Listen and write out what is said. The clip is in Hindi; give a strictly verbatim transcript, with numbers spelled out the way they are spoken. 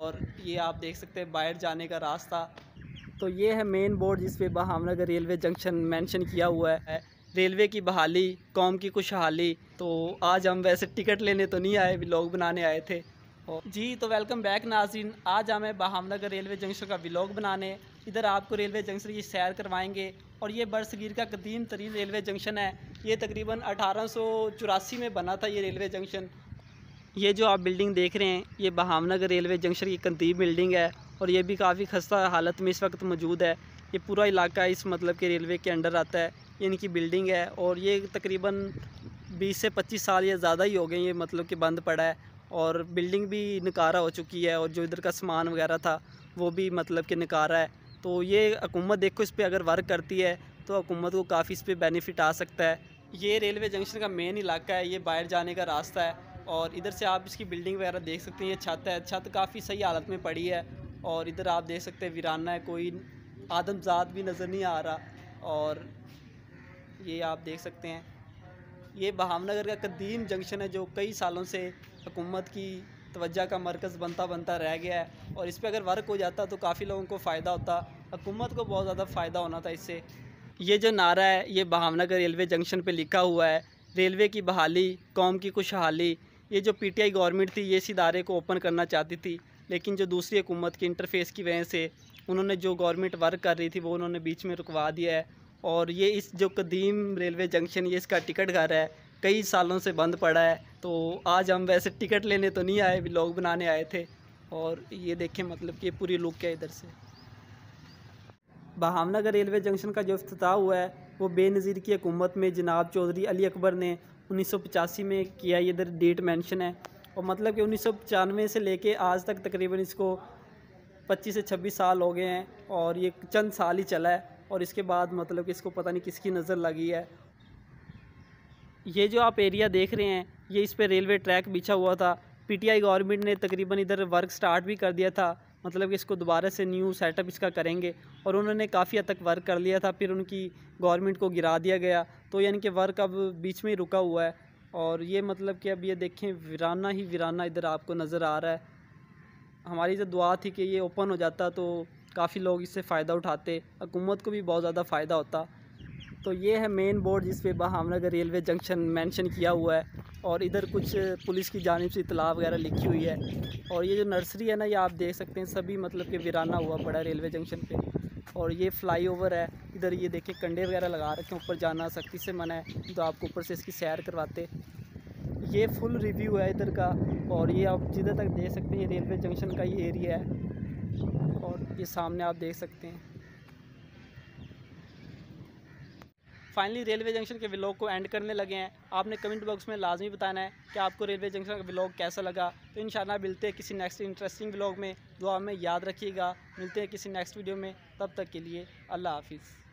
और ये आप देख सकते हैं बाहर जाने का रास्ता। तो ये है मेन बोर्ड जिस पे भावनगर रेलवे जंक्शन मेंशन किया हुआ है। रेलवे की बहाली, कौम की खुशहाली। तो आज हम वैसे टिकट लेने तो नहीं आए, व्लॉग बनाने आए थे। और जी तो वेलकम बैक नाज़रीन, आज हमें भावनगर रेलवे जंक्शन का व्लॉग बनाने। इधर आपको रेलवे जंक्शन की सैर करवाएंगे। और ये बरसगीर का कदीम तरीन रेलवे जंक्शन है। ये तकरीबन अठारह सौ चौरासी में बना था ये रेलवे जंक्शन। ये जो आप बिल्डिंग देख रहे हैं ये भावनगर रेलवे जंक्शन की कदीम बिल्डिंग है और ये भी काफ़ी खस्ता हालत में इस वक्त मौजूद है। ये पूरा इलाका इस मतलब के रेलवे के अंडर आता है। ये इनकी बिल्डिंग है और ये तकरीबन बीस से पच्चीस साल या ज़्यादा ही हो गए ये मतलब कि बंद पड़ा है। और बिल्डिंग भी नकारा हो चुकी है और जो इधर का सामान वगैरह था वो भी मतलब कि नकारा है। तो ये हुकूमत देखो इस पर अगर वर्क करती है तो हुकूमत को काफ़ी इस पर बेनिफिट आ सकता है। ये रेलवे जंक्शन का मेन इलाका है, ये बाहर जाने का रास्ता है। और इधर से आप इसकी बिल्डिंग वगैरह देख सकते हैं। ये छत है, छत काफ़ी सही हालत में पड़ी है। और इधर आप देख सकते हैं वीराना है, कोई आदमजात भी नज़र नहीं आ रहा। और ये आप देख सकते हैं ये भावनगर का कदीम जंक्शन है जो कई सालों से हुकूमत की तवज्जो का मरकज़ बनता बनता रह गया है। और इस पर अगर वर्क हो जाता तो काफ़ी लोगों को फ़ायदा होता, हुकूमत को बहुत ज़्यादा फ़ायदा होना था इससे। ये जो नारा है ये भावनगर रेलवे जंक्शन पे लिखा हुआ है, रेलवे की बहाली, कौम की खुशहाली। ये जो पीटीआई गवर्नमेंट थी ये इस इदारे को ओपन करना चाहती थी, लेकिन जो दूसरी हुकूमत की इंटरफेस की वजह से उन्होंने जो गवर्नमेंट वर्क कर रही थी वो उन्होंने बीच में रुकवा दिया है। और ये इस जो कदीम रेलवे जंक्शन ये इसका टिकट घर है, कई सालों से बंद पड़ा है। तो आज हम वैसे टिकट लेने तो नहीं आए, व्लॉग बनाने आए थे। और ये देखें मतलब कि पूरी लुक है इधर से। भावनगर रेलवे जंक्शन का जो इफ्तिताह हुआ है वो बेनज़ीर की हुकूमत में जनाब चौधरी अली अकबर ने उन्नीस सौ पचासी में किया। ये इधर डेट मेंशन है। और मतलब कि उन्नीस सौ पचानवे से लेके आज तक तकरीबन इसको पच्चीस से छब्बीस साल हो गए हैं और ये चंद साल ही चला है। और इसके बाद मतलब कि इसको पता नहीं किसकी नज़र लगी है। ये जो आप एरिया देख रहे हैं ये इस पर रेलवे ट्रैक बिछा हुआ था। पीटीआई गवर्नमेंट ने तकरीबन इधर वर्क स्टार्ट भी कर दिया था, मतलब कि इसको दोबारा से न्यू सेटअप इसका करेंगे। और उन्होंने काफ़ी हद तक वर्क कर लिया था, फिर उनकी गवर्नमेंट को गिरा दिया गया। तो यानी कि वर्क अब बीच में ही रुका हुआ है। और ये मतलब कि अब ये देखें वीराना ही वीराना इधर आपको नज़र आ रहा है। हमारी जो दुआ थी कि ये ओपन हो जाता तो काफ़ी लोग इससे फ़ायदा उठाते, हुकूमत को भी बहुत ज़्यादा फ़ायदा होता। तो ये है मेन बोर्ड जिस पे भावनगर रेलवे जंक्शन मेंशन किया हुआ है। और इधर कुछ पुलिस की जानिब से इतला वगैरह लिखी हुई है। और ये जो नर्सरी है ना ये आप देख सकते हैं सभी मतलब कि वीराना हुआ पड़ा है रेलवे जंक्शन पे। और ये फ्लाईओवर है, इधर ये देखिए कंडे वगैरह लगा रखे हैं, ऊपर जाना सख्ती से मना है, तो आपको ऊपर से इसकी सैर करवाते। ये फुल रिव्यू है इधर का। और ये आप जिधर तक देख सकते हैं ये रेलवे जंक्शन का ये एरिया है। और ये सामने आप देख सकते हैं। फाइनली रेलवे जंक्शन के व्लॉग को एंड करने लगे हैं। आपने कमेंट बॉक्स में लाजमी बताना है कि आपको रेलवे जंक्शन का व्लॉग कैसा लगा। तो इंशाल्लाह मिलते हैं किसी नेक्स्ट इंटरेस्टिंग व्लॉग में। दुआ में याद रखिएगा। मिलते हैं किसी नेक्स्ट वीडियो में, तब तक के लिए अल्लाह हाफिज़।